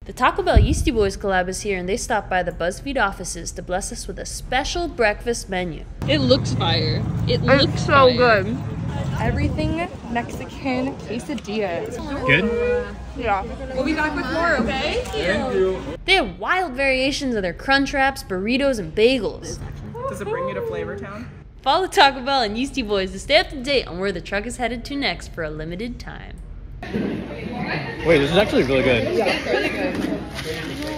The Taco Bell Yeastie Boys collab is here, and they stopped by the BuzzFeed offices to bless us with a special breakfast menu. It looks fire. It's so good. Everything Mexican quesadillas. Good? Yeah. We'll be back with more, okay? Thank you. They have wild variations of their crunch wraps, burritos, and bagels. Does it bring you to Flavor Town? Follow Taco Bell and Yeastie Boys to stay up to date on where the truck is headed to next for a limited time. Wait, this is actually really good. Yeah, really good.